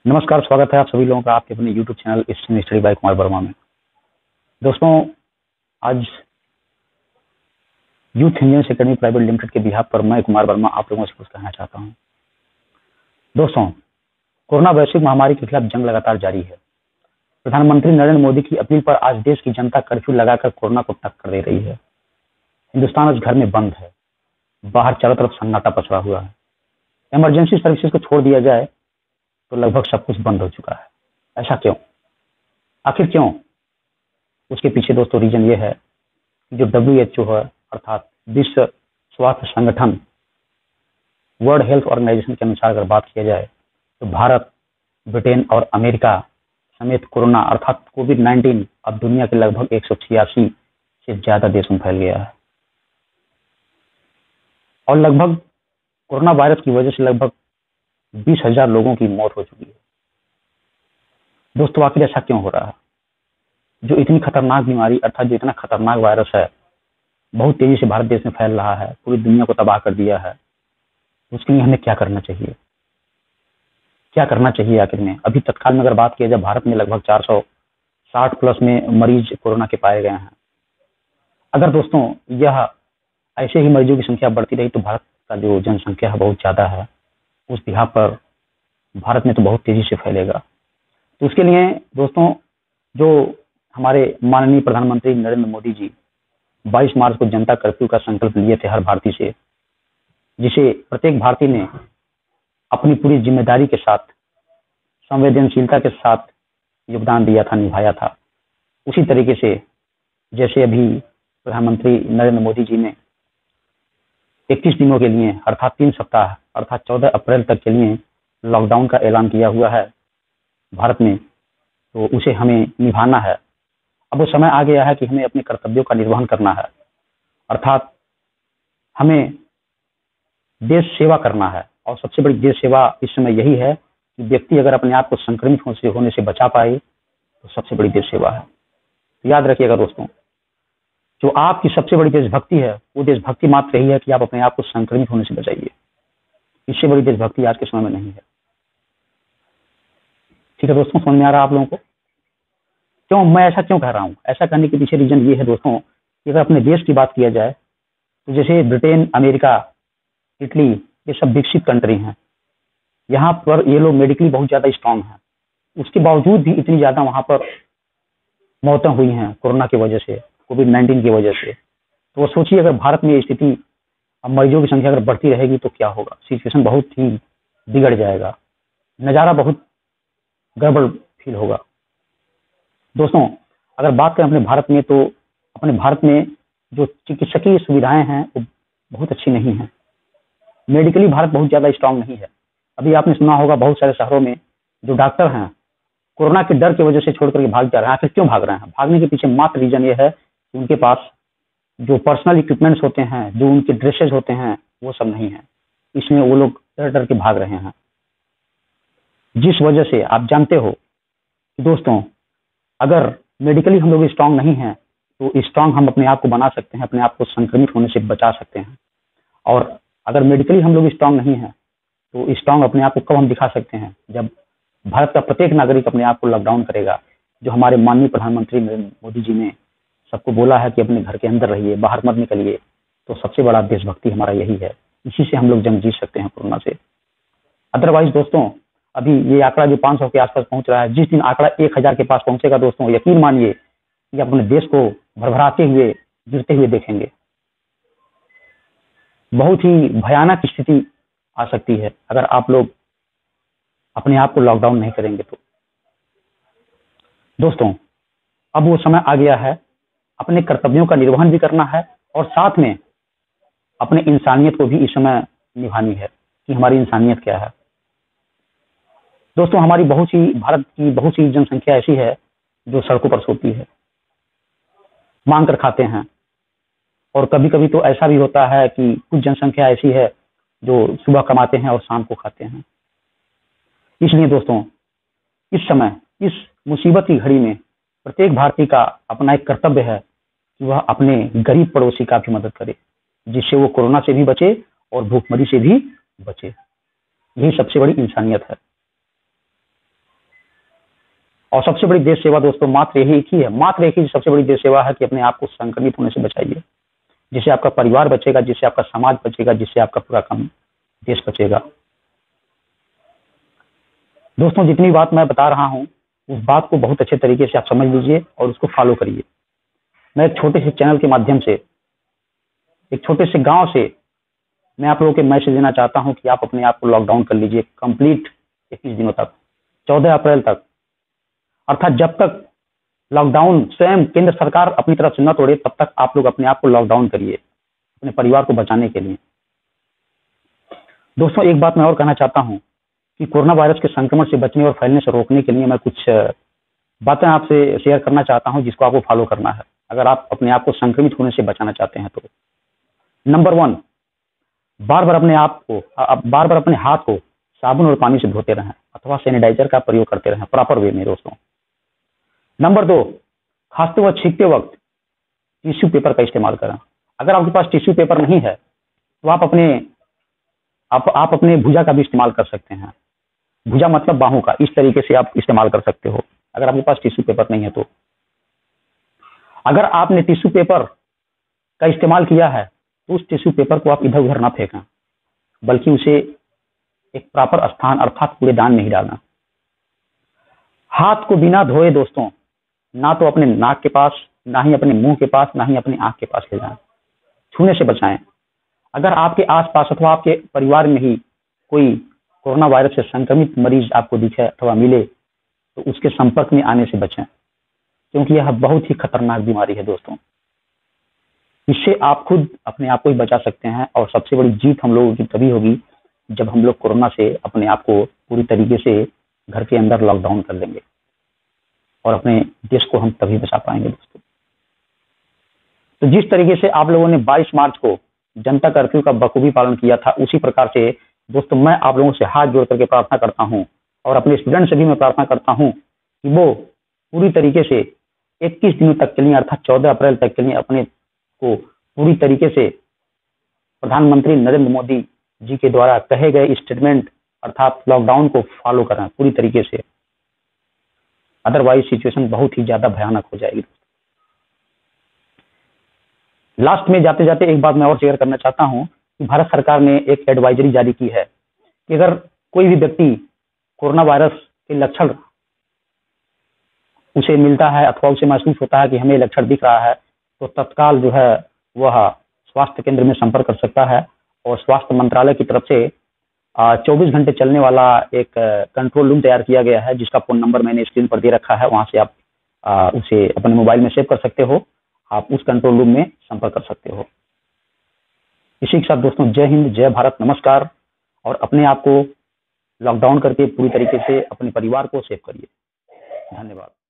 नमस्कार, स्वागत है आप सभी लोगों का आपके अपने YouTube channel study by Kumar Verma में। दोस्तों, आज youth engineers academy private limited के बिहाफ पर मैं कुमार वर्मा आप लोगों से कुछ कहना चाहता हूं। दोस्तों, कोरोना वैश्विक महामारी के खिलाफ जंग लगातार जारी है। प्रधानमंत्री नरेंद्र मोदी की अपील पर आज देश की जनता कर्फ्यू लगाकर कोरोना को टक्कर दे रही है। हिंदुस्तान आज घर में बंद है, बाहर चारों तरफ सन्नाटा पसरा हुआ है। इमरजेंसी सर्विसेज को छोड़ दिया जाए तो लगभग सब कुछ बंद हो चुका है। ऐसा क्यों? आखिर क्यों? उसके पीछे दोस्तों रीजन ये है कि जो WHO है, अर्थात विश्व स्वास्थ्य संगठन, वर्ल्ड हेल्थ ऑर्गेनाइजेशन के अनुसार अगर बात किया जाए तो भारत, ब्रिटेन और अमेरिका समेत कोरोना अर्थात कोविड-19 अब दुनिया के लगभग 186 से ज्यादा देशों में फैल गया है और लगभग कोरोना वायरस की वजह से लगभग 20,000 लोगों की मौत हो चुकी है। दोस्तों, आखिर ऐसा क्यों हो रहा है? जो इतनी खतरनाक बीमारी अर्थात जो इतना खतरनाक वायरस है, बहुत तेजी से भारत देश में फैल रहा है, पूरी दुनिया को तबाह कर दिया है। उसके लिए हमें क्या करना चाहिए? क्या करना चाहिए आखिर में? अभी तत्काल में अगर बात किया जाए, भारत में लगभग 460 प्लस में मरीज कोरोना के पाए गए हैं। अगर दोस्तों यह ऐसे ही मरीजों की संख्या बढ़ती रही तो भारत का जो जनसंख्या है बहुत ज्यादा है, उस बिहाफ पर भारत में तो बहुत तेजी से फैलेगा। तो उसके लिए दोस्तों, जो हमारे माननीय प्रधानमंत्री नरेंद्र मोदी जी 22 मार्च को जनता कर्फ्यू का संकल्प लिए थे हर भारतीय से, जिसे प्रत्येक भारतीय ने अपनी पूरी जिम्मेदारी के साथ, संवेदनशीलता के साथ योगदान दिया था, निभाया था। उसी तरीके से जैसे अभी प्रधानमंत्री नरेंद्र मोदी जी ने 21 दिनों के लिए अर्थात 3 सप्ताह अर्थात 14 अप्रैल तक के लिए लॉकडाउन का ऐलान किया हुआ है भारत में, तो उसे हमें निभाना है। अब वो समय आ गया है कि हमें अपने कर्तव्यों का निर्वहन करना है, अर्थात हमें देश सेवा करना है। और सबसे बड़ी देश सेवा इस समय यही है कि व्यक्ति अगर अपने आप को संक्रमित होने से बचा पाए तो सबसे बड़ी देश सेवा है। तो याद रखिएगा दोस्तों, जो आपकी सबसे बड़ी देशभक्ति है वो देशभक्ति मात्र यही है कि आप अपने आप को संक्रमित होने से बचाइए। इससे बड़ी देशभक्ति आज के समय में नहीं है। ठीक है दोस्तों, समझ में आ रहा है आप लोगों को? क्यों मैं ऐसा क्यों कह रहा हूं? ऐसा करने के पीछे रीजन ये है दोस्तों कि अगर अपने देश की बात किया जाए तो जैसे ब्रिटेन, अमेरिका, इटली, ये सब विकसित कंट्री हैं। यहाँ पर ये लोग मेडिकली बहुत ज्यादा स्ट्रांग हैं, उसके बावजूद भी इतनी ज्यादा वहां पर मौतें हुई हैं कोरोना की वजह से, कोविड-19 की वजह से। तो वो सोचिए अगर भारत में स्थिति, अब मरीजों की संख्या अगर बढ़ती रहेगी तो क्या होगा? सिचुएशन बहुत ही बिगड़ जाएगा, नजारा बहुत गड़बड़ फील होगा। दोस्तों, अगर बात करें अपने भारत में तो अपने भारत में जो चिकित्सकीय सुविधाएं हैं वो बहुत अच्छी नहीं है। मेडिकली भारत बहुत ज्यादा स्ट्रांग नहीं है। अभी आपने सुना होगा बहुत सारे शहरों में जो डॉक्टर हैं कोरोना के डर की वजह से छोड़ करके भाग जा रहे हैं। आखिर क्यों भाग रहे हैं? भागने के पीछे मात्र रीजन ये है कि उनके पास जो पर्सनल इक्विपमेंट्स होते हैं, जो उनके ड्रेसेज होते हैं, वो सब नहीं है। इसमें वो लोग डर डर के भाग रहे हैं, जिस वजह से आप जानते हो कि दोस्तों, अगर मेडिकली हम लोग स्ट्रांग नहीं हैं तो स्ट्रांग हम अपने आप को बना सकते हैं, अपने आप को संक्रमित होने से बचा सकते हैं। और अगर मेडिकली हम लोग स्ट्रांग नहीं हैं तो स्ट्रांग अपने आप को कब हम दिखा सकते हैं? जब भारत का प्रत्येक नागरिक अपने आप को लॉकडाउन करेगा। जो हमारे माननीय प्रधानमंत्री नरेंद्र मोदी जी ने सबको बोला है कि अपने घर के अंदर रहिए, बाहर मत निकलिए, तो सबसे बड़ा देशभक्ति हमारा यही है। इसी से हम लोग जंग जीत सकते हैं कोरोना से। अदरवाइज दोस्तों, अभी ये आंकड़ा जो 500 के आसपास पहुंच रहा है, जिस दिन आंकड़ा 1000 के पास पहुंचेगा दोस्तों, यकीन मानिए कि अपने देश को भरभराते हुए, गिरते हुए देखेंगे। बहुत ही भयानक स्थिति आ सकती है अगर आप लोग अपने आप को लॉकडाउन नहीं करेंगे तो। दोस्तों, अब वो समय आ गया है अपने कर्तव्यों का निर्वहन भी करना है और साथ में अपने इंसानियत को भी इस समय निभानी है कि हमारी इंसानियत क्या है। दोस्तों, हमारी भारत की बहुत सी जनसंख्या ऐसी है जो सड़कों पर सोती है, मांग कर खाते हैं। और कभी कभी तो ऐसा भी होता है कि कुछ जनसंख्या ऐसी है जो सुबह कमाते हैं और शाम को खाते हैं। इसलिए दोस्तों, इस समय, इस मुसीबत की घड़ी में प्रत्येक भारतीय का अपना एक कर्तव्य है कि वह अपने गरीब पड़ोसी का भी मदद करे, जिससे वो कोरोना से भी बचे और भूखमरी से भी बचे। यही सबसे बड़ी इंसानियत है। और सबसे बड़ी देश सेवा दोस्तों मात्र यही एक ही है, मात्र एक ही सबसे बड़ी देश सेवा है कि अपने आप को संक्रमित होने से बचाइए, जिससे आपका परिवार बचेगा, जिससे आपका समाज बचेगा, जिससे आपका पूरा देश बचेगा। दोस्तों जितनी बात मैं बता रहा हूं उस बात को बहुत अच्छे तरीके से आप समझ लीजिए और उसको फॉलो करिए। मैं एक छोटे से चैनल के माध्यम से, एक छोटे से गांव से मैं आप लोगों के मैसेज देना चाहता हूं कि आप अपने आप को लॉकडाउन कर लीजिए कंप्लीट 21 दिनों तक, 14 अप्रैल तक। अर्थात जब तक लॉकडाउन स्वयं केंद्र सरकार अपनी तरफ से न तोड़े तब तक आप लोग अपने आप को लॉकडाउन करिए अपने परिवार को बचाने के लिए। दोस्तों एक बात मैं और कहना चाहता हूं कि कोरोना वायरस के संक्रमण से बचने और फैलने से रोकने के लिए मैं कुछ बातें आपसे शेयर करना चाहता हूं जिसको आपको फॉलो करना है अगर आप अपने आप को संक्रमित होने से बचाना चाहते हैं तो। नंबर 1, बार बार अपने हाथ को साबुन और पानी से धोते रहें अथवा सैनिटाइजर का प्रयोग करते रहें प्रॉपर वे में दोस्तों। नंबर 2, खांसते व छींकते वक्त टिश्यू पेपर का इस्तेमाल करें। अगर आपके पास टिश्यू पेपर नहीं है तो आप अपने भुजा का भी इस्तेमाल कर सकते हैं। भुजा मतलब बाहों का, इस तरीके से आप इस्तेमाल कर सकते हो अगर आपके पास टिश्यू पेपर नहीं है तो। अगर आपने टिश्यू पेपर का इस्तेमाल किया है तो उस टिश्यू पेपर को आप इधर उधर ना फेंकें, बल्कि उसे एक प्रॉपर स्थान अर्थात कूड़ेदान में ही डालना। हाथ को बिना धोए दोस्तों ना तो अपने नाक के पास, ना ही अपने मुंह के पास, ना ही अपनी आंख के पास ले जाएं, छूने से बचाएं। अगर आपके आसपास अथवा आपके परिवार में ही कोई कोरोना वायरस से संक्रमित मरीज आपको दिखे अथवा मिले तो उसके संपर्क में आने से बचें, क्योंकि यह बहुत ही खतरनाक बीमारी है दोस्तों। इससे आप खुद अपने आप को ही बचा सकते हैं और सबसे बड़ी जीत हम लोगों की तभी होगी जब हम लोग कोरोना से अपने आप को पूरी तरीके से घर के अंदर लॉकडाउन कर लेंगे और अपने देश को हम तभी बचा पाएंगे दोस्तों। तो जिस तरीके से आप लोगों ने 22 मार्च को जनता कर्फ्यू का बखूबी पालन किया था, उसी प्रकार से दोस्तों मैं आप लोगों से हाथ जोड़ करके प्रार्थना करता हूं और अपने स्टूडेंट से भी मैं प्रार्थना करता हूं कि वो पूरी तरीके से 21 दिनों तक के लिए अर्थात 14 अप्रैल तक के लिए अपने को पूरी तरीके से प्रधानमंत्री नरेंद्र मोदी जी के द्वारा कहे गए स्टेटमेंट अर्थात लॉकडाउन को फॉलो करें पूरी तरीके से, अदरवाइज सिचुएशन बहुत ही ज्यादा भयानक हो जाएगी। लास्ट में जाते जाते एक बात मैं और शेयर करना चाहता हूं कि भारत सरकार ने एक एडवाइजरी जारी की है कि अगर कोई भी व्यक्ति कोरोना वायरस के लक्षण उसे मिलता है अथवा उसे महसूस होता है कि हमें लक्षण दिख रहा है तो तत्काल जो है वह स्वास्थ्य केंद्र में संपर्क कर सकता है। और स्वास्थ्य मंत्रालय की तरफ से 24 घंटे चलने वाला एक कंट्रोल रूम तैयार किया गया है जिसका फोन नंबर मैंने स्क्रीन पर दे रखा है, वहां से आप उसे अपने मोबाइल में सेव कर सकते हो, आप उस कंट्रोल रूम में संपर्क कर सकते हो। इसी के साथ दोस्तों जय हिंद, जय भारत, नमस्कार। और अपने आप को लॉकडाउन करके पूरी तरीके से अपने परिवार को सेव करिए। धन्यवाद।